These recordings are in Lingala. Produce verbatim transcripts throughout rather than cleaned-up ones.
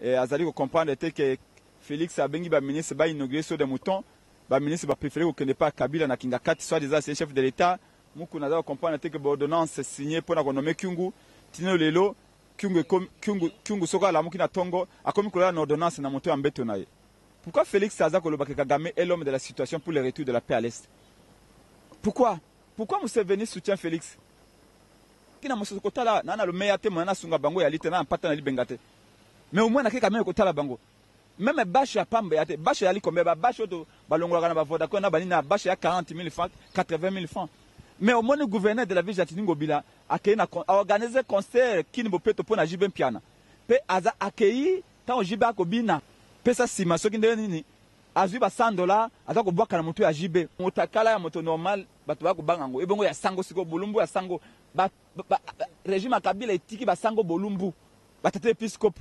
et azali ko comprendre que Félix abengi ba ministre ba inauguré sur des moutons, ba ministre ba préféré ko ne pas Kabila na kinga kati soit des chef de l'état, muku na comprendre que l'ordonnance signée pour na nommer Kyungu, tino lelo Kyungu Kyungu Kyungu soka la muki na tongo akomi ko la ordonnance na moto ambeto na ye. Pourquoi Félix Aza Koloba Kagame est l'homme de la situation pour le retour de la paix à l'Est? Pourquoi? Pourquoi Museveni soutient Félix? Kina muso kotala nana lo meya te mwana sunga bango ya lite na mpata na libengate. Mais au moins na keka même kotala bango. Même bâche ya pamba ya te, bâche ya likombe ba bâche to balongola na ba Vodacom na bani na bâche ya quarante mille francs, quatre-vingt mille francs. Mais au moins le gouverneur de la ville Jatiningo Bila a organisé concert kini bopeto pour na jibe piana. Pe aza accueilli tant jibe akobina. Pe sa sima soki ndenge nini azwi ba cent dollars aza ko bwaka na moto ya jibe. Motakala ya moto normal bato ba ko bangango. Ebongo ya sango siko bolumbu ya sango ba, ba, ba régime Kabila etiki ba sango bolumbu. Batete episcope.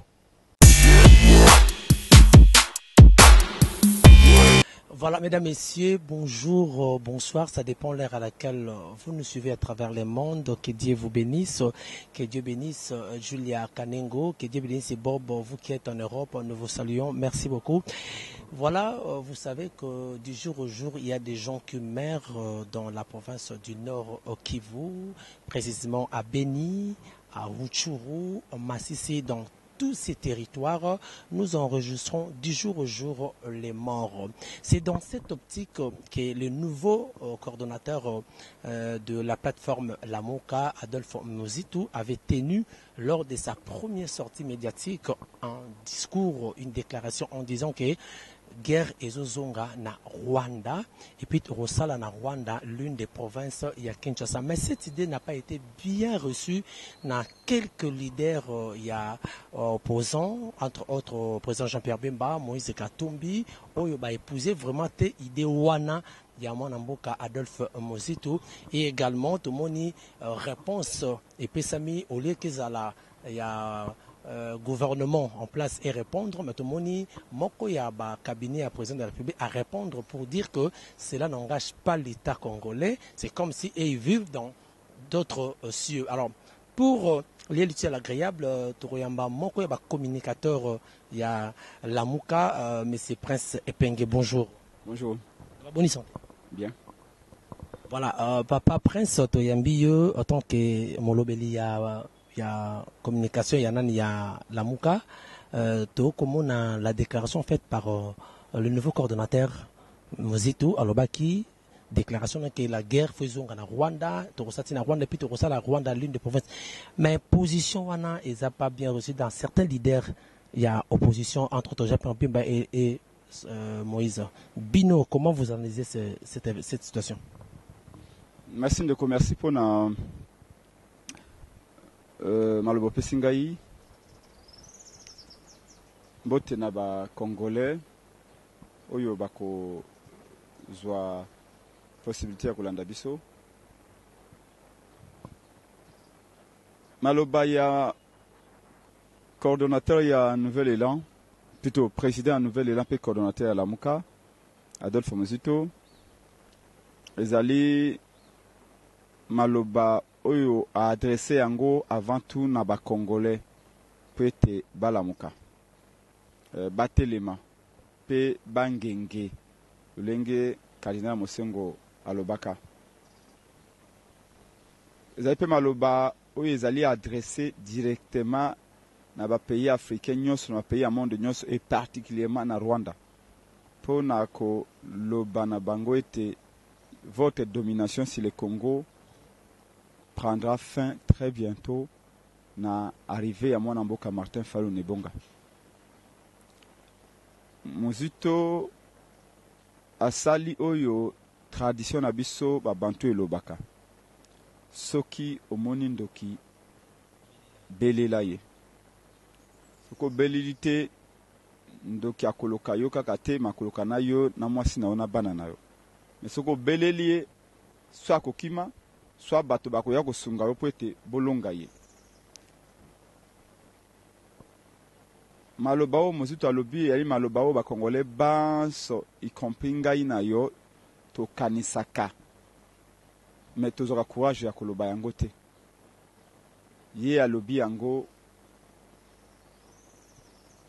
Voilà, mesdames, messieurs, bonjour, euh, bonsoir, ça dépend de l'heure à laquelle euh, vous nous suivez à travers le monde. Que Dieu vous bénisse, que Dieu bénisse euh, Julia Kanengo, que Dieu bénisse Bob, vous qui êtes en Europe, nous vous saluons, merci beaucoup. Voilà, euh, vous savez que du jour au jour, il y a des gens qui meurent euh, dans la province du Nord au Kivu, précisément à Beni, à Rutshuru, à Masisi, dans tous ces territoires, nous enregistrons du jour au jour les morts. C'est dans cette optique que le nouveau euh, coordonnateur euh, de la plateforme Lamuka, Adolphe Muzitu, avait tenu lors de sa première sortie médiatique un discours, une déclaration en disant que guerre ezozonga na Rwanda et puis Rosala na Rwanda, l'une des provinces il y a Kinshasa. Mais cette idée n'a pas été bien reçue dans quelques leaders euh, il y a euh, opposants, entre autres euh, président Jean-Pierre Bemba, Moïse Katumbi, oyo ba épousé vraiment te idée wana ya mwana mboka Adolphe Muzitu et également tout moni euh, réponse et pesami au lieu qu'ils ala il y a Euh, gouvernement en place et répondre, mais tout le monde, moko ya ba cabinet à président de la République à répondre pour dire que cela n'engage pas l'État congolais. C'est comme si ils vivent dans d'autres euh, cieux. Alors, pour euh, lier l'utile agréable, euh, Tourouyamba moko ya ba communicateur, euh, il y a Lamuka, euh, Monsieur Prince Epenge, bonjour. Bonjour. Bonne santé. Bien. Voilà, euh, Papa Prince Toyambi, en tant que Molobeli ya il y a communication, il y en a, il y a Lamuka. Euh, comment on a la déclaration faite par euh, le nouveau coordonnateur Muzitu Alobaki, déclaration que la guerre faisons en Rwanda, Torosati na Rwanda, puis Torosa la Rwanda, l'une des provinces. Mais position wana, ils n'ont pas bien reçu dans certains leaders. Il y a opposition entre autres Jean-Pierre Bemba et, et euh, Moïse. Bino, comment vous analysez ce, cette, cette situation? Merci de remercier pour na Euh, malobo pesingai bote na ba congolais oyo bako zwa possibilité ya kolanda biso maloba ya coordonnateur ya Nouvel Élan, plutôt président Nouvel Élan pe coordonnateur ya Lamuka Adolphe Muzitu ezali maloba oyo a adressé yango avant tout na ba congolais peut être balamuka euh, batelema pe bangenge lenge Kardinal Mosengo alobaka ezali pe maloba oyo ezali adressé directement na ba pays africains nyonso na pays ya monde nyonso et particulièrement na Rwanda pour na ko loba na bango ete votre domination sur le Congo prendra fin très bientôt na arrivée à mon amboka Martin Fayulu Nebonga. Muzitu asali oyo tradition na biso ba bantu elobaka. Soki omoni ndoki belela ye. Soko belilite ndoki akoloka yo kaka te makoloka na yo na mwasi na ona bana na yo. Mais soko belelie so akokima soit bato bakoya kosunga yo po ete bolonga ye maloba o Muzitu alobi yali maloba o bakongolais banso y compris ngai na yo tokanisaka mais tozwaka courage ya koloba yango te ye alobi yango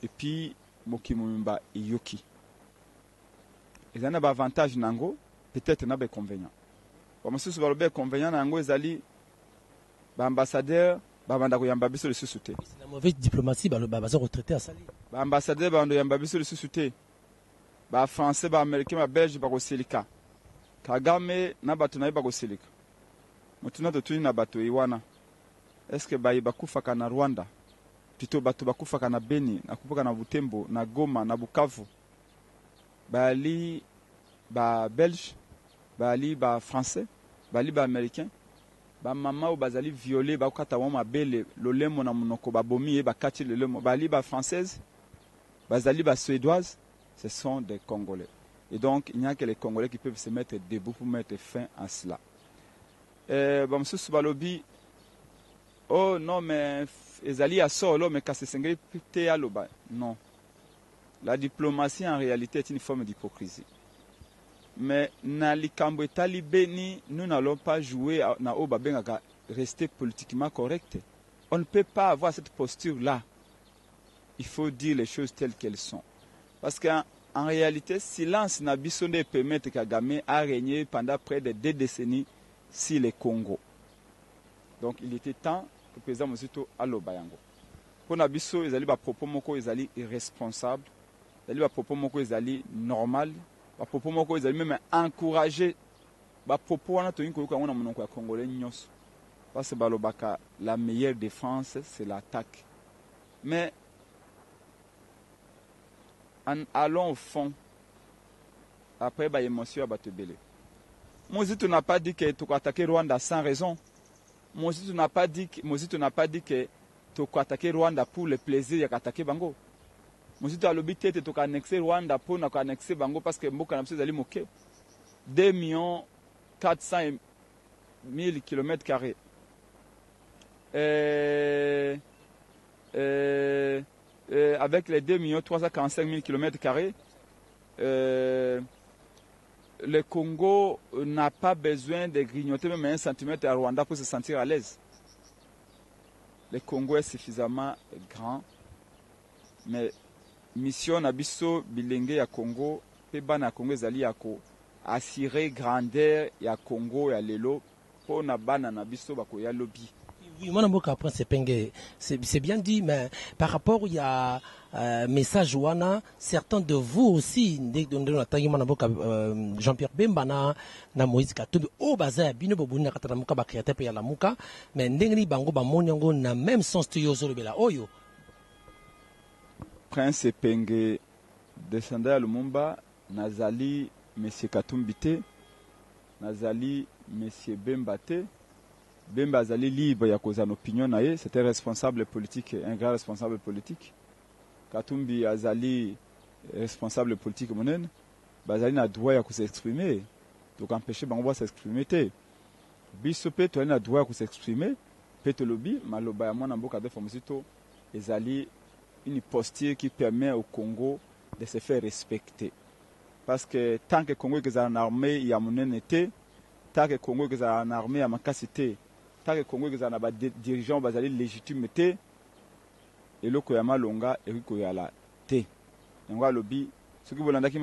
et puis mokimumba yoki. Et ça n'a pas avantage nango, peut-être n'a pas inconvénient. Comme si ce soit inconvénient nango ezali ba ambassadeur ba banda ko yamba biso le susute. C'est la mauvaise diplomatie ba le ba bazo retraité à Sali. Ba ambassadeur ba ndo yamba biso le susute. Ba français ba américain ba belge ba ko selika. Kagame na bato na ba ko selika. Mutuna to tuni na bato iwana. Est-ce que ba bakufaka na Rwanda? Plutôt bato bakufaka na Beni, na kupaka na Butembo, na Goma, na Bukavu. Bali ba belge, bali ba français, bali ba américain. Ba mama ou bazali violé ba kata wa mabele lolemo na munoko ba bomi e ba kati lolemo bali ba française, bazali ba suédoise, ce sont des Congolais. Et donc il n'y a que les Congolais qui peuvent se mettre debout pour mettre fin à cela. Euh ba msusu balobi oh non mais ezali ya solo mais kasi sengeli te aloba non. La diplomatie en réalité est une forme d'hypocrisie. Mais na likambo etali beni, nous n'allons pas jouer na obabenga rester politiquement correct. On ne peut pas avoir cette posture-là. Il faut dire les choses telles qu'elles sont. Parce qu'en en réalité, silence n'a biso de permettre Kagame à régner pendant près de deux décennies sur le Congo. Donc il était temps que le président Mosito alobayango. Pour Nabiso, ils allaient ba propos moko, ils allaient irresponsables. Ils allaient ba propos moko, ils allaient normal. Ba propos moko, ils allaient même encourager. Ba propos wana to yinko yuka wana monoko ya Congolais nyos. Parce que balobaka la meilleure défense c'est l'attaque. Mais en allons au fond. Après ba émotion à batebele. Mozito n'a pas dit que tu attaquer Rwanda sans raison. Mozito n'a pas dit que Mozito n'a pas dit que tu attaquer Rwanda pour le plaisir d'attaquer Bango. Mozito a l'obité de tu annexer Rwanda pour na annexer Bango parce que mboka na biso zali moke. deux millions quatre cent mille kilomètres carrés. Euh, euh, euh, avec les deux millions trois cent quarante-cinq mille kilomètres carrés, euh, le Congo n'a pas besoin de grignoter même un centimètre à Rwanda pour se sentir à l'aise. Le Congo est suffisamment grand, mais mission Nabiso Bilenge ya Congo, Peba na Congo ezali yako assurer grandeur ya Congo ya lelo pour na bana Nabiso bako ya lobby. Oui, mon amour, après c'est bien dit, mais par rapport il y a euh, message wana, certains de vous aussi, Jean-Pierre Bemba na na Moïse Katumbi, au bazar, bino bobu na katana muka ba créateur pe ya la muka, mais ndengri bango ba monyango na même sens tu yozo lebela oyo. Prince Penge descendait à Lumumba, Nazali Monsieur Katumbite, Nazali Monsieur Bembate. Bemba Azali libre ya koza opinion na ye, c'était responsable politique, un grand responsable politique. Katumbi Azali responsable politique monen, bazali na droit ya s'exprimer. Donc empêcher bango s'exprimer te. Biso pe to na droit ya s'exprimer, pe to lobby maloba ya mwana mboka de Fomosito ezali une posture qui permet au Congo de se faire respecter. Parce que tant que Congo est en armée, il y a mon été, tant que Congo est en armée, il y a ma capacité. Tant que Congo est en dirigeant, il y a la légitimité. Et le Koyama Longa, et le Koyala T. Donc, le lobby, ce qui veut dire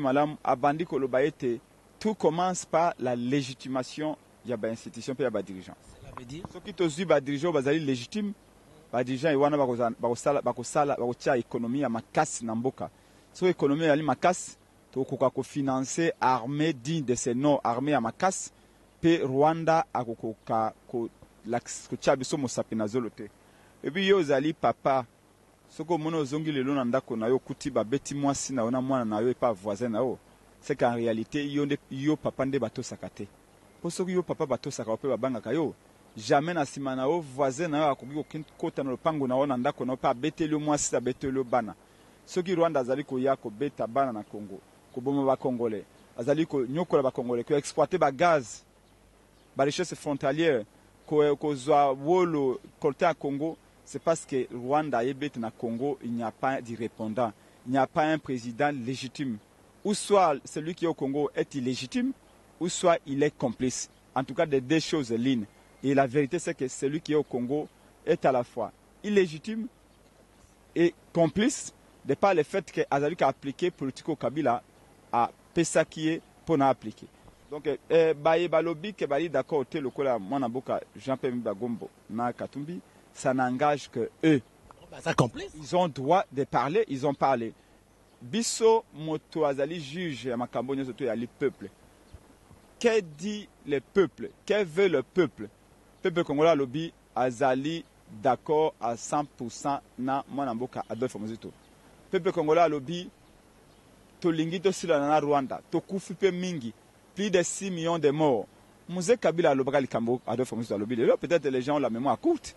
que tout commence par la légitimation de l'institution et de la dirigeant. Ce qui te dit que les dirigeants sont légitimes, les dirigeants sont l'économie à Makas Namboka. Si l'économie est Makas, tu peux financer l'armée digne de ces noms, armée à Makas. Pe Rwanda akokoka ko la kuchabiso mosapinazolote. Et puis yo zali papa soko mono zongi lelo na ndako na yo kuti ba beti mwasi na ona mwana na yo pa voisin na yo. C'est qu'en réalité yo nde yo papa nde bato sakate. Po soko yo papa bato sakao pe babanga kayo. Jamais na sima na yo voisin na yo akoki kota na lopango na ona ndako na pa beteli mwasi sa beteli bana. Soki Rwanda zali ko ya ko beta bana na Congo. Ko boma ba Congolais. Azali ko nyokola ba Congolais ko exploiter ba gaz. La richesse frontalière qu'au Wolo côté à Congo, c'est parce que Rwanda et na Congo, il n'y a pas de répondant, il n'y a pas un président légitime. Ou soit celui qui est au Congo est illégitime, ou soit il est complice. En tout cas, des deux choses lignes. Et la vérité, c'est que celui qui est au Congo est à la fois illégitime et complice, de par le fait que azali ka appliquer politique au Kabila a pesa qui est pour na appliquer. Donc eh, baye balobi ke bali d'accord te lokola mwana boka Jean-Pierre Bemba Gombo na Katumbi, ça n'engage que eux. Ça complice. Ils ont droit de parler, ils ont parlé. Bisso moto azali juge ya makambo nyoso to ya li peuple. Que dit le peuple? Que veut le peuple? Peuple congolais lobby azali d'accord à cent pour cent na mwana mboka Adolphe Muzito. Peuple congolais lobby to lingi to sila na Rwanda, to kufi pe mingi, plus de six millions de morts. Mouze Kabila lobaka likambo Adolphe Muzito lobby. Peut-être les gens ont la mémoire courte.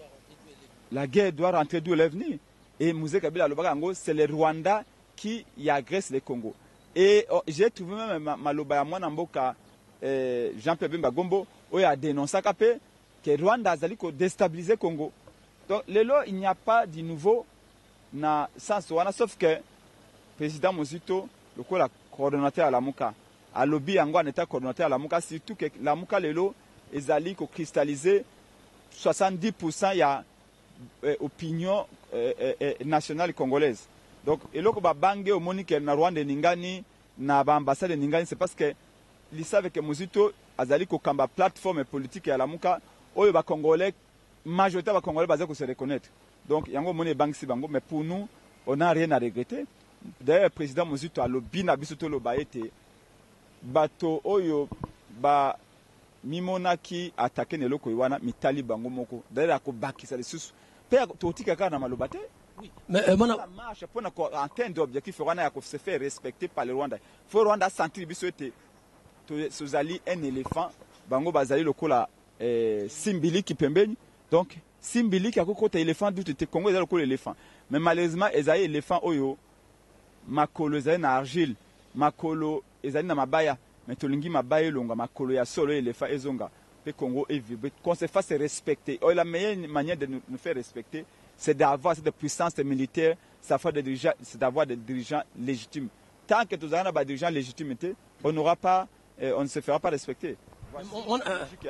La guerre doit rentrer d'où elle est venue. Et Mouze Kabila lobaka ngo c'est le Rwanda qui y agresse le Congo. Et oh, j'ai trouvé même maloba ya mwana mboka eh, Jean-Pierre Bemba Gombo où il a dénoncé que Rwanda a déstabilisé le Congo. Donc, lelo, il n'y a pas de nouveau na sens sauf que le président Muzito, le coordonnateur à la Mouka, a lobby en état coordonnateur à la Mouka, surtout que la Mouka lelo est allé cristalliser soixante-dix pour cent il y a euh, opinion euh, euh, nationale congolaise. Donc, et là, ba bangé au Monique na Rwanda ningani na ba ambassade ningani, c'est parce que ils savent que Muzito azali ko kamba plateforme politique à la Mouka, oyo ba Congolais majorité ba Congolais basé ko se reconnaître. Donc yango moni bank si bango, mais pour nous on n'a rien à regretter. D'ailleurs le président Muzito a lobi na biso to loba ete bato oyo ba mimonaki attaquer ne loko wana mitali bango moko. D'ailleurs ko bakisa les sous. Pe to tika ka na malobate. Oui, mais euh, mon... la marche pour atteindre l'objectif Rwanda ko se faire respecter par le Rwanda. Faut Rwanda sentir biso ete Sozali un éléphant, bango bazali lokola eh, simbili qui pembeni. Donc simbili qui a côté éléphant d'où te Congo ezali lokola éléphant. Mais malheureusement ezali éléphant oyo makolo ezali na argile, makolo ezali na mabaya, mais tolingi mabaya longa makolo ya solo éléphant ezonga. Pe Congo est vibré. Qu'on se fasse respecter. Oh, la meilleure manière de nous, nous faire respecter, c'est d'avoir cette puissance militaire, c'est d'avoir des dirigeants légitimes. Tant que nous avons des dirigeants légitimes, on n'aura pas Et on ne se fera pas respecter. On,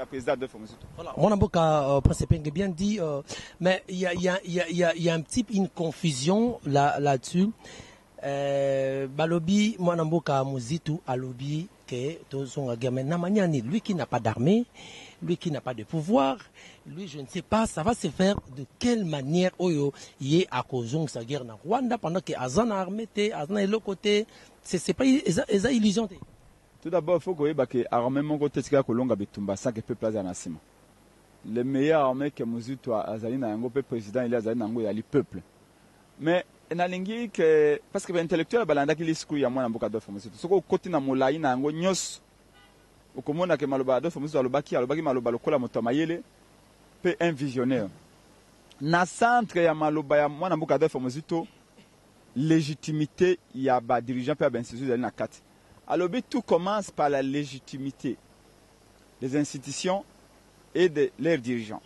Mon avocat, Prince bien dit, euh, mais il y a, y, a, y, a, y, a, y a un petit une confusion là, là-dessus. Euh, Balobi, mon avocat Muzito, Alobi, que lui qui n'a pas d'armée, lui qui n'a pas de pouvoir, lui je ne sais pas, ça va se faire de quelle manière Oyo y est à cause de sa guerre en Rwanda pendant que Azan a armé, Azan est l'autre côté, c'est pas une illusion. Tout d'abord, il faut que l'armement côté de Kolonga Bitumba, ça que peut placer en Assima. Le meilleur armée que Muzito a Azali na yango pe président il a Azali nango ya li peuple. Mais na lingi que parce que intellectuel balanda ki lisku ya mwana mboka Adolphe Muzito. Soko koti na molai na yango nyos. Okomona ke maloba Adolphe Muzito alobaki alobaki maloba lokola moto mayele pe un visionnaire. Na centre ya maloba ya mwana mboka Adolphe Muzito légitimité ya ba dirigeant pe ba institution na kati. Alors, tout commence par la légitimité des institutions et de leurs dirigeants.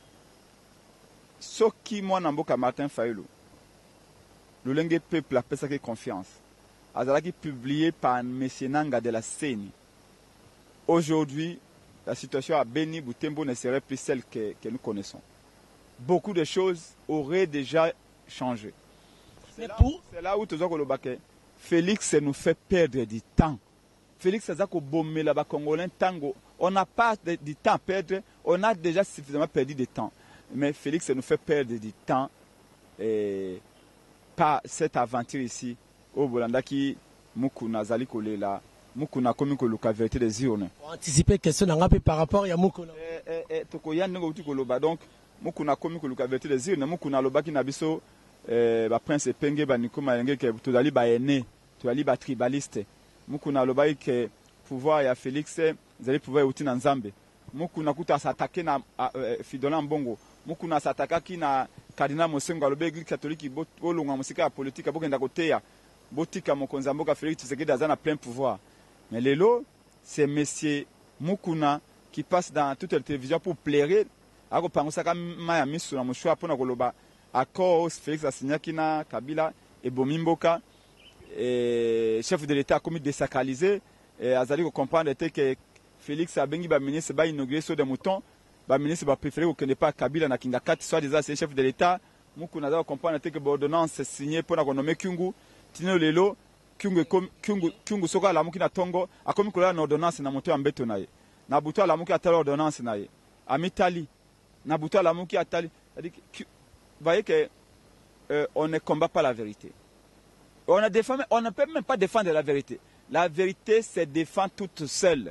Ce qui, moi, Namboka Martin Fayulu, le lingue peuple a fait confiance. Azalaki publié par M. Nanga de la Seni. Aujourd'hui, la situation à Beni Boutembo ne serait plus celle que, que nous connaissons. Beaucoup de choses auraient déjà changé. C'est là, pour... là où tu as Félix nous fait perdre du temps. Félix Azako Bomé là-bas, Congolais, Tango. On n'a pas de, du temps à perdre, on a déjà suffisamment perdu du temps. Mais Félix nous fait perdre du temps et par cette aventure ici, au Bolanda qui Mukuna Zali Kolela, Mukuna Komi Koluka vérité des urnes. Pour anticiper question n'a pas par rapport à Mukuna. Eh eh Tokoyan Ngo Tukoloba donc Mukuna Komi Koluka vérité des urnes, Mukuna Lobaki Nabiso. Eh, ba prince Penge ba Nico Mayenge ke tozali ba ene tozali ba tribaliste mukuna lobai ke pouvoir ya Félix zali pouvoir uti na Nzambe mukuna kuta s'attaquer na Fidola Mbongo mukuna s'attaquer ki na Cardinal Mosengo lobai église catholique bolonga musika ya politique bokenda koteya botika mokonza mboka Félix Tshisekedi azana plein pouvoir mais lelo c'est monsieur mukuna qui passe dans toute la télévision pour plaire ako pangosaka maya misu na mushwa pona koloba accord Félix Asinyaki na Kabila et Bomimboka et chef de l'État a commis désacraliser et azali ko comprendre que Félix abengi ba ministre ba inaugurer sur des moutons ba ministre ba préféré ko ne pas Kabila na kinga kati soit des chefs de l'État muku naza comprendre te que ordonnance signée pour na nommer Kyungu tino lelo Kyungu Kyungu Kyungu soka la muki na tongo akomi kola na ordonnance na moto ambeto na ye na buto la muki atala ordonnance na ye amitali na buto la muki atali c'est-à-dire vous voyez que euh, on ne combat pas la vérité. On a défend, on ne peut même pas défendre la vérité. La vérité se défend toute seule.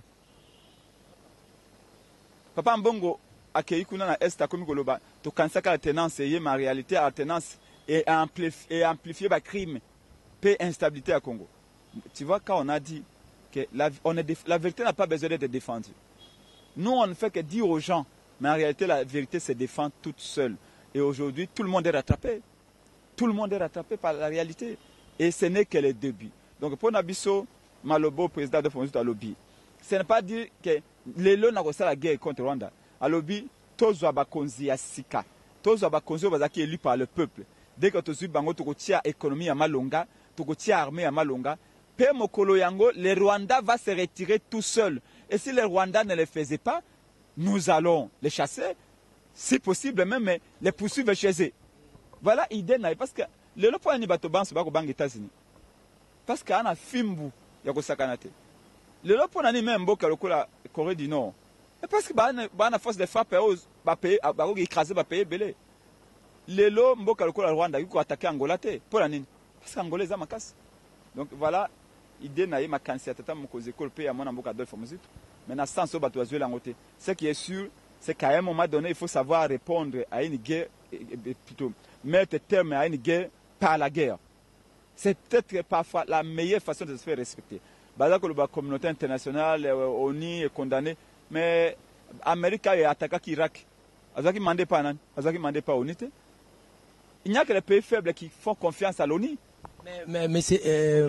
Papa Mbongo accueilli kuna na est akomi koloba to kansaka la tenance et ma réalité à tenance et amplifier et amplifier ba crime paix instabilité à Congo. Tu vois quand on a dit que la, on est, la vérité n'a pas besoin d'être défendue. Nous on ne fait que dire aux gens, mais en réalité la vérité se défend toute seule. Et aujourd'hui tout le monde est rattrapé. Tout le monde est rattrapé par la réalité. Et ce n'est que le début. Donc pour Nabiso Malobo président de Fonds Alobi, ce n'est pas dire que les lois n'ont pas la guerre contre Rwanda. Alobi, tous les bakonzi ya sika, tous les bakonzi bazaki élus par le peuple. Dès que tu bango tu kotia économie à Malonga, tu kotia armée à Malonga, pe mokolo yango, le Rwanda va se retirer tout seul. Et si le Rwanda ne le faisait pas, nous allons les chasser, si possible même, mais les poursuivre chez eux. Voilà l'idée parce que le lopo ni bato banse bako bang États-Unis. Parce que ana fimbu ya kosakanate. Le lopo nani même mboka lokola Corée du Nord. Et parce que ba na force de frappe ba pays ba ko écraser ba pays belé. Le lo mboka lokola Rwanda yuko attaquer Angola te. Pour la nini? Parce qu'Angola za makasi. Donc voilà idée na ye makansi atata mokoze ko pe ya mona mboka Adolphe Muzitu. Mais na sans bato azwe la ngote. Ce qui est sûr, c'est qu'à un moment donné, il faut savoir répondre à une guerre plutôt mettre terme à une guerre par la guerre. C'est peut-être parfois la meilleure façon de se faire respecter. La communauté internationale, l'O N U est condamnée, mais l'Amérique a attaqué l'Irak. Il n'y pas l'unité. Il n'y a que les pays faibles qui font confiance à l'O N U. Mais, mais, mais c'est... Euh,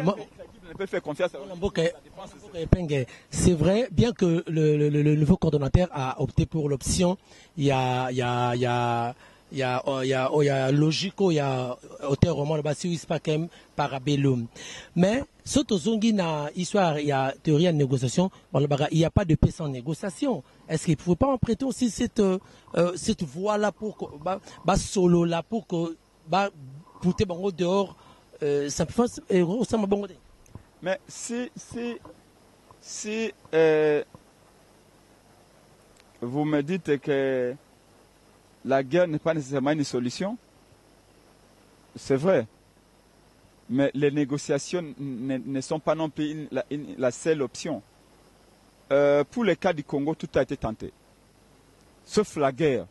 c'est vrai, bien que le, le, le nouveau coordonnateur a opté pour l'option, il y a... Il y a, il y a il y a il y a il y a logique il y a auteur roman là-bas si pas quand même parabellum mais surtout zongi na histoire il y a théorie de négociation il n'y a pas de paix sans négociation. Est-ce qu'il ne faut pas en prêter aussi cette euh, cette voie là pour que bah, bah solo là pour que bah pouter bango dehors euh, ça peut ça m'a bon. Mais si si si euh, vous me dites que la guerre n'est pas nécessairement une solution, c'est vrai. Mais les négociations ne, ne sont pas non plus une, la, une, la seule option. Euh, pour le cas du Congo, tout a été tenté. Sauf la guerre.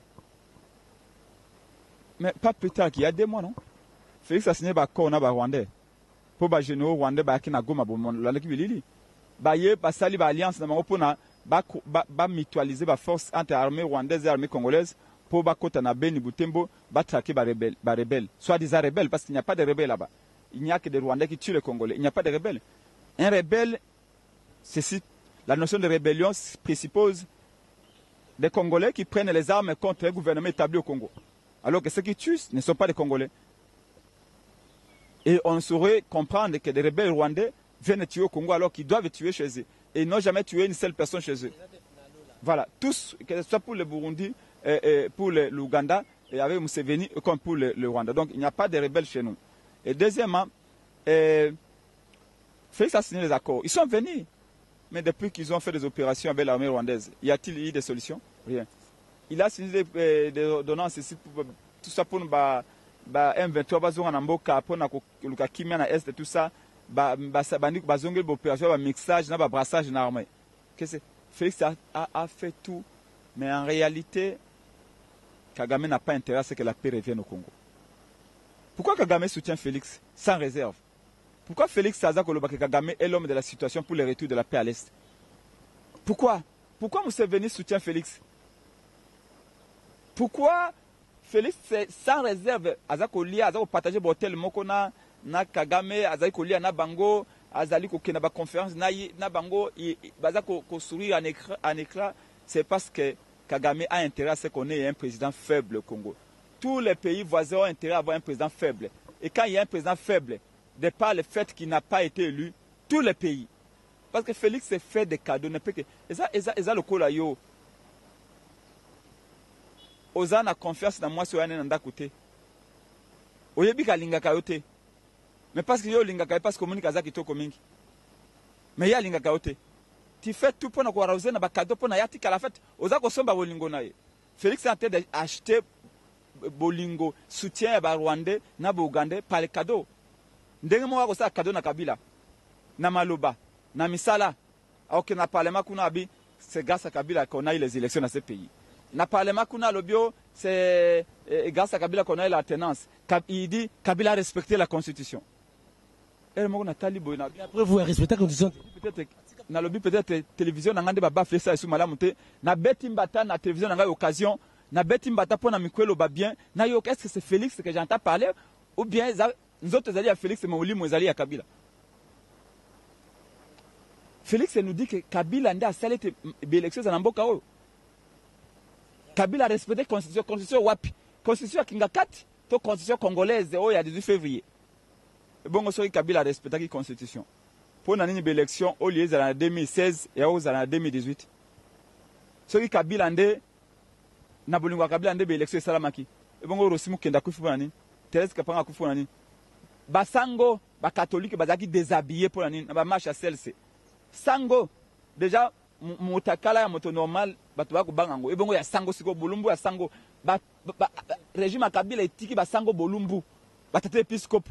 Mais pas plus tard qu'il y a des mois, non? Félix a signé un accord avec les Rwandais. Pour les généraux rwandais, ils ont signé une alliance pour mutualiser la force entre l'armée rwandaise et l'armée congolaise. Pour bakota na Beni Butembo, ba traquer ba rebelles, ba rebelles. Soit des rebelles parce qu'il n'y a pas de rebelles là-bas. Il n'y a que des Rwandais qui tuent les Congolais. Il n'y a pas de rebelles. Un rebelle, c'est la notion de rébellion présuppose des Congolais qui prennent les armes contre un gouvernement établi au Congo. Alors que ceux qui tuent ne sont pas des Congolais. Et on saurait comprendre que des rebelles rwandais viennent tuer au Congo alors qu'ils doivent tuer chez eux. Et ils n'ont jamais tué une seule personne chez eux. Voilà. Tous, que ce soit pour le Burundi, Et, et pour l'Ouganda et avec Museveni comme pour le, le Rwanda. Donc il n'y a pas de rebelles chez nous. Et deuxièmement, euh, Félix a signé les accords. Ils sont venus. Mais depuis qu'ils ont fait des opérations avec l'armée rwandaise, y a-t-il eu des solutions? Rien. Il a signé des, des ordonnances ici pour tout ça pour nous M vingt-trois bazonga na mboka pour na luka kimia na est tout ça ba bandi bazonga l'opération ba mixage na ba brassage na armée. Qu'est-ce que Félix a, a, a fait tout, mais en réalité Kagame n'a pas intérêt à ce que la paix revienne au Congo. Pourquoi Kagame soutient Félix sans réserve? Pourquoi Félix Saza Koloba Kagame est l'homme de la situation pour le retour de la paix à l'Est? Pourquoi? Pourquoi Museveni soutient Félix? Pourquoi Félix sans réserve Azako Lia, Azako partager botel Mokona, na Kagame, Azako Lia na Bango, Azali Kokena ba conférence na Bango, Bazako ko sourire en éclat, c'est parce que Kagame a intérêt à ce qu'on ait un président faible au Congo. Tous les pays voisins ont intérêt à avoir un président faible. Et quand il y a un président faible, de par le fait qu'il n'a pas été élu, tous les pays. Parce que Félix s'est fait des cadeaux. Et ça, et ça, et ça le coup là, yo. Ozana confiance dans moi sur un nanda côté. oyebi kalingaka yo te. Mais parce que yo lingaka parce que omoni kaza kitoko mingi. Mais ya lingaka yo te. Tu fais tout pour nous arroser na ba cadeau pour na yati kala fête. Oza ko somba bolingo na ye. Félix est en train d'acheter bolingo soutien à Rwandais na Ougandais par les cadeaux. Ndenge mo ko sa cadeau na Kabila. Na Maloba, na Misala. Ok na parlement kuna abi, c'est grâce à Kabila qu'on a eu les élections dans ce pays. Na parlement kuna lobio, c'est grâce à Kabila qu'on a eu l'alternance. Il dit Kabila a respecté la constitution. Et moi on a talibo na. Après vous respectez la constitution. Peut-être na lobby peut-être télévision na ngande baba fait ça sous malamu te na beti mbata na télévision na ngai occasion na beti mbata pona mikwelo ba bien na yo est-ce que c'est Félix que j'entends parler ou bien nous autres allons à Félix mais oli mozali à Kabila. Félix nous dit que Kabila nda salé élection za mboka oyo. Kabila a respecté constitution constitution wapi constitution kinga kati to constitution congolaise oyo ya dix-huit février. Bongo so Kabila a respecté la constitution. Pour une élection au lieu en deux mille seize et aux en deux mille dix-huit. Ce qui Kabila ndé na bolingo Kabila ndé élection salamaki. Et bon Rosimu kenda kufu nani. Thérèse Kapanga kufu nani. Basango ba catholique bazaki déshabillé pour nani na ba marche à celle-ci. Sango déjà mutakala ya moto normal batu ba kubangango. Et bon ya sango siko bolumbu ya sango ba, ba régime à Kabila etiki ba sango bolumbu. Batate épiscope.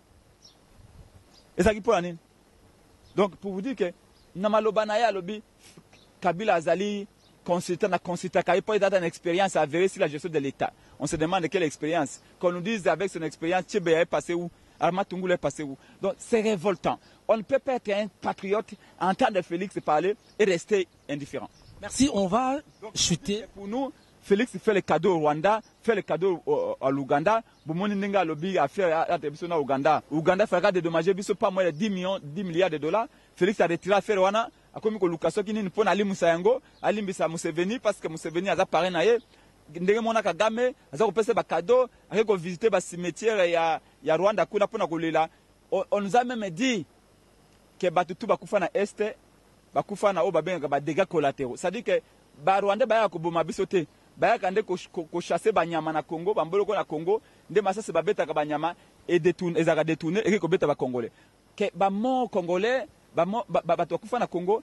Et ça qui pour nani. Donc, pour vous dire que, Namalobana lobby, Kabila Azali, consultant, na consultant, car il peut avoir une expérience avérée sur la gestion de l'État. On se demande de quelle expérience. Qu'on nous dise avec son expérience, Tchébé est passé où, Armatungou est passé où. Donc, c'est révoltant. On ne peut pas être un patriote, entendre Félix parler et rester indifférent. Merci, on va Donc, chuter. Pour nous, Félix fait le cadeau au Rwanda, fait le cadeau à l'Ouganda. Boumoni Ninga lobby a fait à la Ouganda. Ouganda fera dédommager pas moins de dix millions, dix milliards de dollars. Félix a retiré à faire Rwanda. A comme que Lukaso qui n'est pas Ali Moussayango, Ali Mbisa Museveni parce que Museveni a parlé naïe. Ndenge mona Kagame, a repensé ba cadeau, a visité ba cimetière ya ya Rwanda kuna pona kolela. On nous a même dit que batutu bakufa na est, bakufa na o babenga ba dégâts collatéraux. Ça dit que ba Rwanda ba ya ko boma bisote. Baya kande ko chasser banyama na Congo, bamboloko na Congo, nde masase babeta ka banyama et détourner ezaka détourner et ko beta ba congolais. Que ba mort congolais, ba mort ba bato kufa na Congo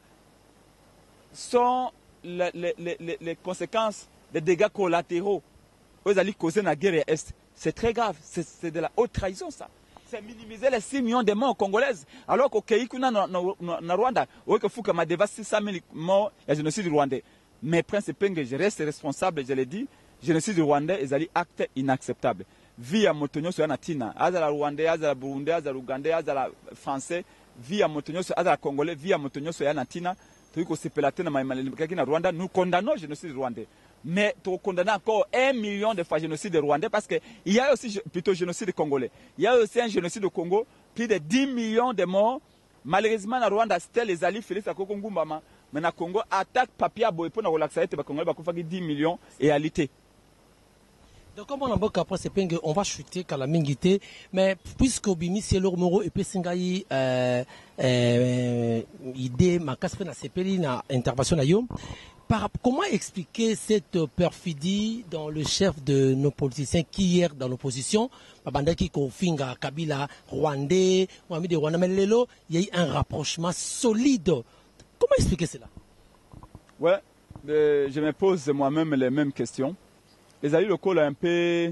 sont les, les, les, les conséquences des dégâts collatéraux. Aux alliés causés na guerre est. C'est très grave, c'est de la haute trahison ça. C'est minimiser les six millions de morts congolaises alors qu'au Kenya kuna na, na, na, na Rwanda, ou que Fouka ma dévasté six cent mille morts et génocide rwandais. Mais Prince Penge, je reste responsable, je l'ai dit, génocide rwandais est un acte inacceptable. Via Motonyo sur Natina, Azala Rwandais, Azala Burundais, Azala Ougandais, Azala Français, via Motonyo sur Azala Congolais, via Motonyo sur Natina, tout ce que c'est na Rwanda, nous condamnons le génocide rwandais. Mais nous condamnons encore un million de fois le génocide rwandais parce qu'il y a aussi plutôt génocide congolais. Il y a aussi un génocide au Congo, plus de dix millions de morts. Malheureusement, na Rwanda, c'était les alliés Félix Akokongumbama. Mais na Congo, attaque papier boy pour nous relaxer, et Congolais va faire dix millions et alité. Donc, comme on a beaucoup après, c'est que on va chuter qu'à la mingité, mais puisque Bimi, c'est leur moro et puis Singaï, euh, euh, idée, ma casse fait na sepeli na intervention na yom. Par, comment expliquer cette perfidie dans le chef de nos politiciens qui hier dans l'opposition, Babandaki Kofinga, Kabila, Rwandais, Ouami de Rwanda, mais Lelo, il y a eu un rapprochement solide. Comment expliquer cela? Ouais, euh, je me pose moi-même les mêmes questions. Les alliés locaux un peu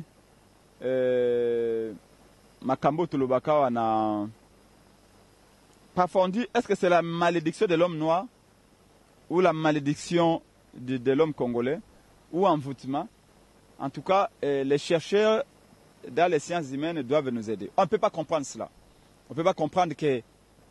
euh, Makambo Tulobaka na pas fondu. Est-ce que c'est la malédiction de l'homme noir ou la malédiction de, de l'homme congolais ou envoûtement? En tout cas, euh, les chercheurs dans les sciences humaines doivent nous aider. On ne peut pas comprendre cela. On ne peut pas comprendre que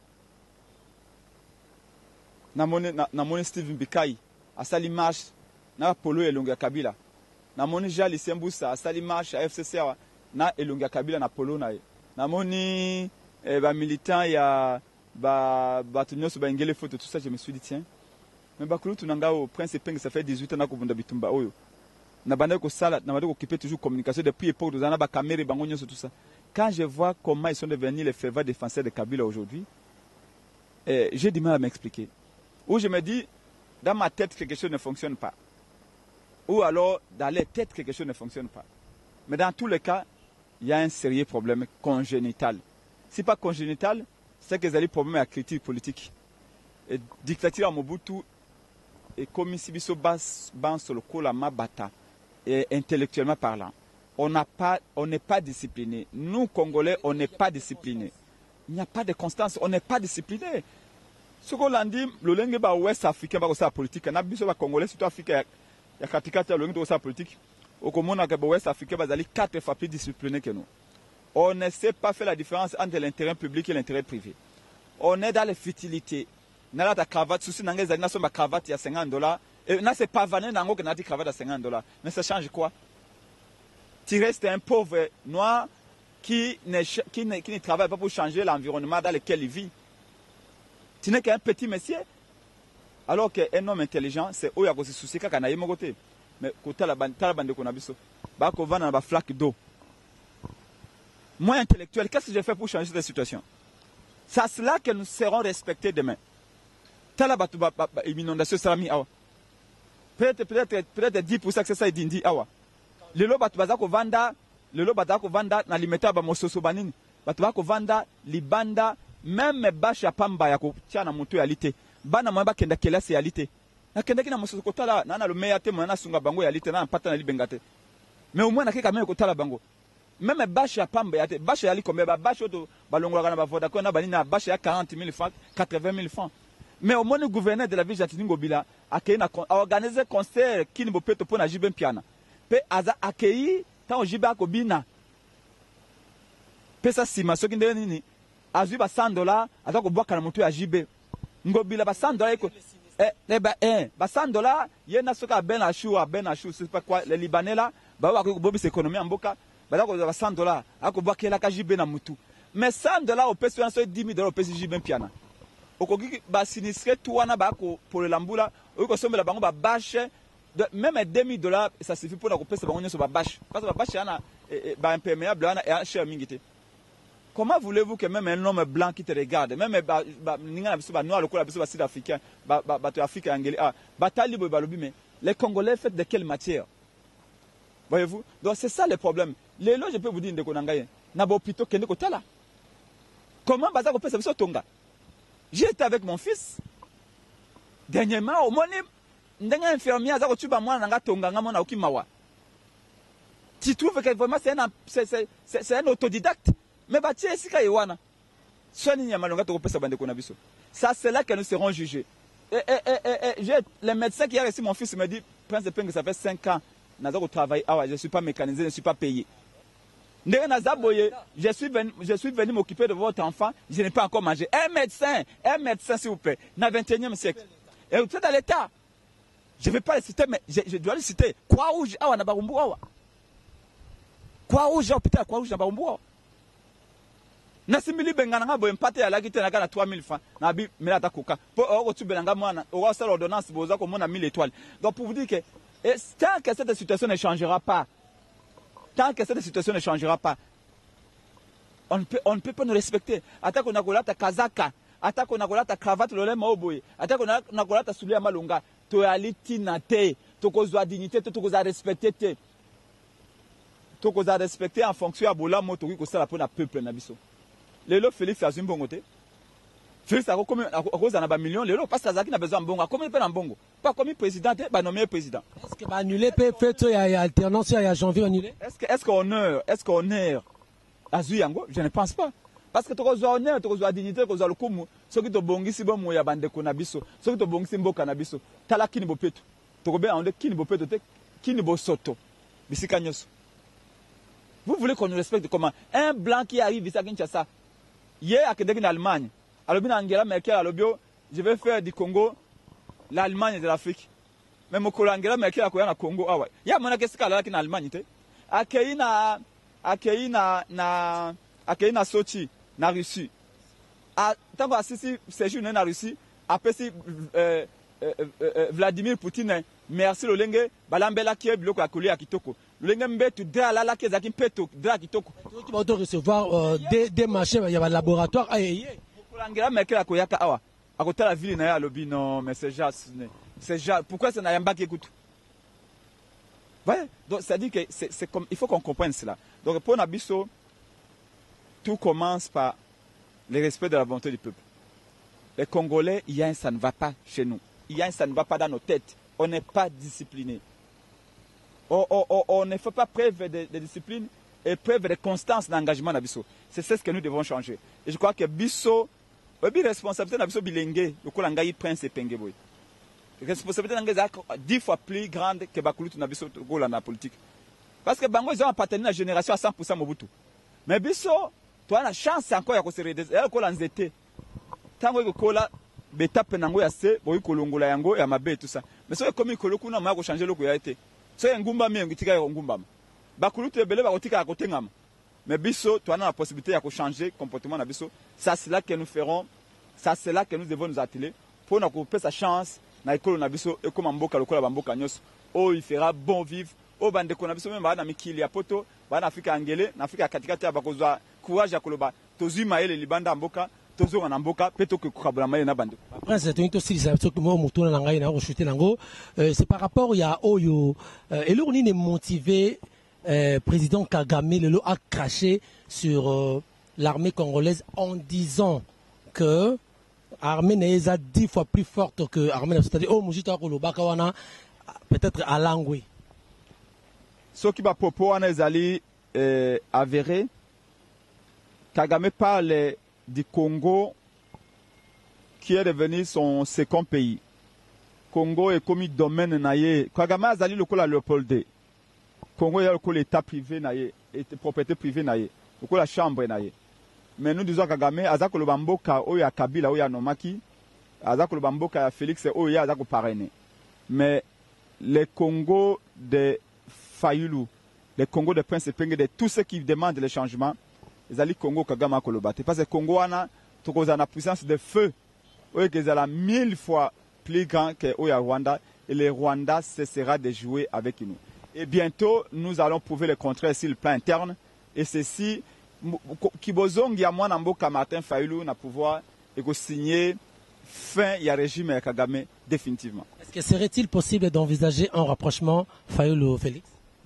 Namone Steven Bikai a sali marche na Polo Elonga Kabila. Namoni Jali Sembusa a sali marche à F C C na Elonga Kabila na Polo na ye. Namoni eh, ba militant ya ba batunyo so ba ngele photo tout ça, je me suis dit tiens. Mais bakulu tunanga au Prince Penge ça fait dix-huit ans na ko bunda bitumba oyo. Na banda ko sala na banda ko occuper toujours communication depuis époque de ba caméra bango nyonso tout ça. Quand je vois comment ils sont devenus les fervents défenseurs de Kabila aujourd'hui, eh, j'ai du mal à m'expliquer. Ou je me dis, dans ma tête, quelque chose ne fonctionne pas. Ou alors, dans les têtes, quelque chose ne fonctionne pas. Mais dans tous les cas, il y a un sérieux problème congénital. Si pas congénital, c'est que les problèmes à critique politique. Et dictature à Mobutu et comme si biso bas ban sur le coup la mabata et intellectuellement parlant, on n'a pas, on n'est pas discipliné. Nous Congolais, on n'est pas disciplinés. Il n'y a pas de constance, on n'est pas discipliné. Ce qu'on a dit, le langue ba ouest africain ba kosa politique, na biso ba Congolais surtout africain ya katikati le langue kosa politique. Au commun que ba ouest africain ba zali quatre fois plus disciplinés que nous. On ne sait pas faire la différence entre l'intérêt public et l'intérêt privé. On est dans les futilités. Nala ta cravate, souci n'angé zali na so ba cravate ya cinquante dollars et na c'est pas vané nango que na di cravate à cinquante dollars. Mais ça change quoi? Tu restes un pauvre noir qui ne, qui, ne, qui ne travaille pas pour changer l'environnement dans lequel il vit. Tu n'es qu'un petit monsieur. Alors qu'un homme intelligent, c'est où il y a des soucis quand il y a des côté. Mais quand il y a des bande qu'on a vu, il y a des flaques d'eau. Moi, intellectuel, qu'est-ce que je fais pour changer cette situation? C'est à cela que nous serons respectés demain. Peut-être peut-être peut-être dix pour cent que c'est ça dit awa. Le lo batu bazako vanda, le lo batako vanda na limeta ba mososo banini. Batu bako vanda libanda même bash ya pamba ya ko tia na moto ya lite. Bana mwamba kenda kelasi ya lite. Na kenda kina mososo kotala na na lo meya te mwana sunga bango ya lite na pata na libengate. Mais au moins na kika même kotala bango. Même bash ya pamba ya te, bash ya likombe ba bash oto balongola kana ba Vodacom na banina bash ya quarante mille francs, quatre-vingt mille francs. Mais au moins le gouverneur de la ville Jatini Ngobila a organisé concert qui ne peut pas najibe piana. Pe aza accueilli tant jiba kobina. Pe sa sima soki ndenge nini azui ba cent dollars aza ko boka na moto ya jibe. Ngobila ba cent dollars ko eh eh ba eh ba cent dollars yena soka ben la chou ben la chou c'est pas quoi les libanais là ba wa ko bobi économie en boka ba ko ba cent dollars ako boka la ka jibe na mutu. Mais cent dollars au peso so dix mille dollars au peso jibe piana. Okoki ba sinistre tout wana ba ko pour le lambula oko somela bango ba bâche même deux mille dollars ça suffit pour la couper ce bango sur ba bâche parce que ba bâche yana ba imperméable yana et cher mingité. Comment voulez-vous que même un homme blanc qui te regarde même ba ninga biso ba noir le cola biso ba sud-africain ba ba to africain angeli ah ba talibo ba lobi mais les Congolais fait de quelle matière? Voyez-vous? Donc c'est ça le problème. Les lois je peux vous dire ndeko nangaye na ba hôpital kende ko tala. Comment baza ko pesa biso tonga? J'étais avec mon fils. Dernièrement, au moins, ndenge infirmier aza kotuba mwana nanga tonga nga mona okimawa. Tu trouves que vraiment c'est un c'est c'est c'est un autodidacte. Mais bah tiens sika yewana. Soni nya malonga to kopesa bande kona biso. Ça c'est là que nous serons jugés. Et et et et les médecins qui a reçu mon fils me dit Prince de Peng ça fait cinq ans naza ko travailler ah ouais, je suis pas mécanisé, je ne suis pas payé. Je suis venu, je suis venu m'occuper de votre enfant, je n'ai pas encore mangé. Un médecin, un médecin s'il vous plaît, dans le vingt et unième siècle. Et vous êtes dans l'État. Je ne vais pas le citer, mais je, je dois le citer. Quoi rouge, ah, na barumbu, ah. Quoi rouge, hôpital, quoi rouge, na barumbu, ah. Nasimili bengana bo empate ya laki te na kana trois mille francs. Na bi mela ta koka. Po o tu belanga mwana, o wa sala ordonnance boza ko mona mille étoiles. Donc pour vous dire que et tant que cette situation ne changera pas, tant que cette situation ne changera pas, on ne peut, on ne peut pas nous respecter. Atta qu'on a gola ta kazaka, atta qu'on a gola ta cravate le lema oboye, atta qu'on a gola ta soulier malunga, to aliti na te, to kozwa dignité, to kozwa respecter te. To kozwa respecter en fonction à bola moto qui ko sala pour na peuple na biso. Lelo Félix Azumbongo te. Félix a comme a cause na ba millions lelo parce que Azaki n'a besoin mbongo, comme il peut na mbongo. Pas comme président, ba nommé président. Est-ce que ba annuler peut fait il y a alternance il y a janvier annulé? Est-ce que est-ce qu'on honneur, est-ce qu'on honneur Azuyango? Je ne pense pas. Parce que tu as honneur, tu as dignité, tu as le kumu, ce qui te bongisi bon moya bande konabiso, ce qui te bongisi mboka nabiso. Tala kini bopeto. Tu bien on kini bopeto te kini bosoto. Bisika nyoso. Vous voulez qu'on nous respecte comment? Un blanc qui arrive ici à Kinshasa. Hier à Québec en Allemagne. Alors bien Angela Merkel à l'obio, je vais faire du Congo l'Allemagne de l'Afrique. Même au Angela Merkel à quoi Congo ah ouais. Ya mona qu'est-ce qu'elle a en Allemagne te? Akei na akei na na akei na Sochi na Russie. A tant assisi séjour na Russie, après si euh, euh, euh, Vladimir Poutine merci le lenge balambela qui est biloko akoli akitoko. Le lenge mbetu dra la la kezaki peto dra kitoko. Tu vas recevoir des des machins, il y a un laboratoire aïe. Angela Merkel a koyaka awa akota la ville na ya lobi non mais c'est déjà c'est déjà pourquoi ça n'a pas qui écoute. Voyez, donc ça dit que c'est comme il faut qu'on comprenne cela. Donc pour Nabiso, tout commence par le respect de la volonté du peuple. Les Congolais, il y a un ça ne va pas chez nous. Il y a un ça ne va pas dans nos têtes. On n'est pas discipliné. On, on, on, on ne fait pas preuve de, de discipline et preuve de constance d'engagement Nabiso. C'est ce que nous devons changer. Et je crois que Bisso, la responsabilité de Nabiso bilingue, le Kolangaï Prince et Pengeboy. La responsabilité est dix fois plus grande que Bakulutu Nabiso dans la politique. Parce que Bango, ils ont appartenu à la génération à cent pour cent Mobutu. Mais Bisso, tu as la chance encore de se redresser. Elle a été. Tant que Kola, Betap Nango Yasse, Boy Kolongola Yango et Amabe et tout ça. Mais c'est comme Kolokuna m'a changé le Koyate. C'est un Gumba Mien qui tire un Gumba. Bakulutu Bele Barotika à côté Ngam. Mais Bisso, tu as la possibilité de changer le comportement de Bisso. Ça, c'est là que nous ferons. Ça, c'est là que nous devons nous atteler. Pour nous couper sa chance, na école Nabiso, et comme Mboka, le Kola Bamboka Nyos, oh, il fera bon vivre. Oh, bande Konabiso, même dans Mikili, à Poto, en Afrique angélé, en Afrique Katikati, à Bakozwa, courage à Koloba, Tozu Maël et Libanda Mboka, Tozu en Mboka, Peto que Kabula na Bando. Après, c'est un aussi les habitudes que moi, Moutouna Langaï, n'a rechuté Lango. C'est par rapport, il y a Oyo, et là, on est motivé, président Kagame, le lot a craché sur l'armée congolaise en disant que l'armée n'est dix fois plus forte que l'armée, c'est-à-dire, oh, Moujita Koloba, Kawana, peut-être à Langwe. Ce qui va proposer les alliés avérés, Kagame parle du Congo qui est devenu son second pays. Congo est comme domaine naïe. Kagame a zali le col à Léopold. Congo est le col état privé naïe, propriété privée naïe, le col la chambre naïe. Mais nous disons Kagame azako le bamboka oya Kabila oya Nomaki, azako le bamboka ya Félix oya azako parrainé. Mais le Congo de Fayulu, les Congo de Prince Penge, de tous ceux qui demandent les changements, ils allaient Congo Kagame à Kolobate. Parce que Congo a une puissance de feu, qui est mille fois plus grand que le Rwanda, et le Rwanda cessera de jouer avec nous. Et bientôt, nous allons prouver le contraire sur le plan interne, et ceci, Kibozong Yamouan Amboka Martin Fayulu n'a pouvoir signer fin il y a régime Kagame définitivement. Est-ce que serait-il possible d'envisager un rapprochement Fayulu-Félix?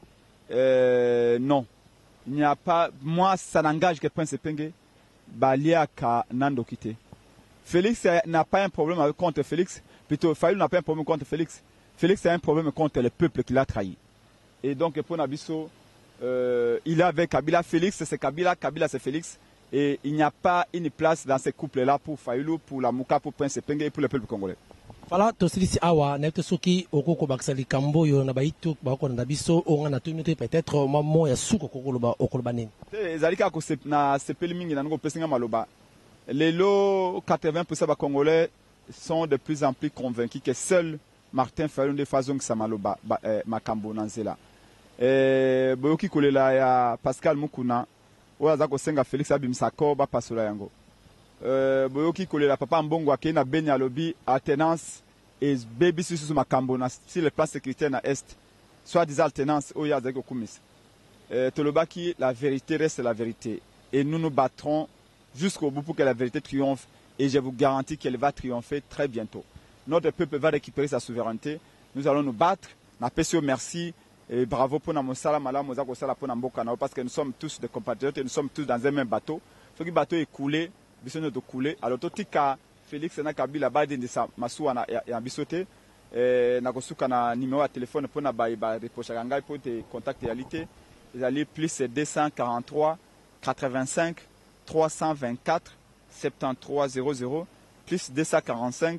Euh, non. Il n'y a pas. Moi, ça n'engage que Prince Penge, Balia Ka Nando Kite. Félix n'a pas un problème contre Félix. Plutôt, Fayulu n'a pas un problème contre Félix. Félix a un problème contre le peuple qui l'a trahi. Et donc, pour Nabiso, euh, il est avec Kabila. Félix, c'est Kabila. Kabila, c'est Félix. Et il n'y a pas une place dans ces couples-là pour Fayulu, pour la Mouka, pour Prince Penge et pour le peuple congolais. Voilà, to silisi awa na soki okoko baksali kambo yo na baitu bako na biso onga na tunute peut-être mamo ya suko kokoloba okoloba nini. Ezalika ko na sepeli mingi na ngo pesinga maloba. Lelo quatre-vingts pour cent ba Congolais sont de plus en plus convaincus que seul Martin Fayulu de Fazong Samaloba makambo nanzela. Eh boyoki kolela ya Pascal Mukuna oya zako senga Félix Abimsako ba pasola yango. Euh, boyoki kolela papa mbongo akena beni alobi alternance et baby susu makambo na si le plan sécuritaire na est soit des alternances oya zako kumis. Euh, tolobaki la vérité reste la vérité et nous nous battrons jusqu'au bout pour que la vérité triomphe et je vous garantis qu'elle va triompher très bientôt. Notre peuple va récupérer sa souveraineté. Nous allons nous battre. Na pesio merci et bravo pour na mosala malamu mozako sala pour na mboka na parce que nous sommes tous des compatriotes et nous sommes tous dans un même bateau. Ce qui bateau est coulé bisono de couler alors totika Félix na Kabila badi ndisa masuwa na ya bisote eh na kosuka na numéro ya téléphone pour na ba ba reproche ngai pour te contacteralité ils allaient plus deux cent quarante-trois quatre-vingt-cinq trois cent vingt-quatre soixante-treize zéro zéro plus deux cent quarante-cinq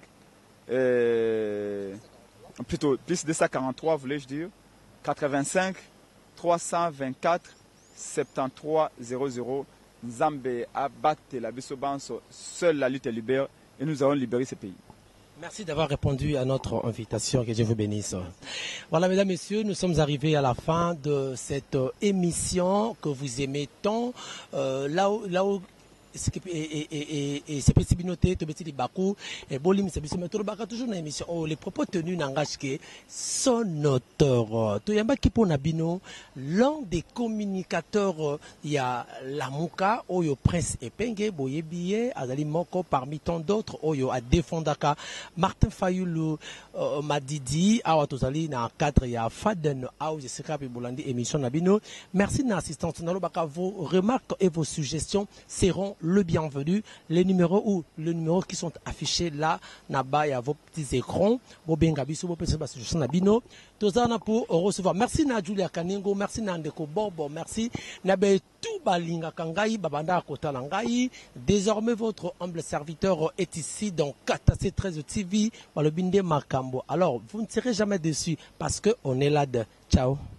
euh, plutôt plus deux cent quarante-trois voulais-je dire quatre-vingt-cinq trois cent vingt-quatre soixante-treize zéro zéro. Nzambe a battu la Bissobanso, seule la lutte libère et nous allons libérer ce pays. Merci d'avoir répondu à notre invitation, que Dieu vous bénisse. Voilà, mesdames, messieurs, nous sommes arrivés à la fin de cette émission que vous aimez tant. Euh, là où, là où et c'est petit binoté to petit bakou et bolim c'est biso métro baka toujours na émission oh les propos tenus n'engagent que son auteur to yamba ki pona bino l'un des communicateurs il y a Lamuka oyo Prince Epenge boyebiye azali moko parmi tant d'autres oyo a défendaka Martin Fayulu uh, Madidi awa tozali na cadre ya Faden House Sekapi Bolandi émission na bino merci na assistance na lobaka vos remarques et vos suggestions seront le bienvenu. Les numéros ou les numéros qui sont affichés là, naba ya vos petits écrans, vos bengabiso, vos petits suggestions nabino. Tozana pour recevoir. Merci na Julia Kaningo, merci na Ndeko Bobo, merci na tout balinga kangai babanda kota langai. Désormais votre humble serviteur est ici dans Katase treize T V, Walobinde Makambo. Alors vous ne serez jamais déçus parce que on est là de ciao.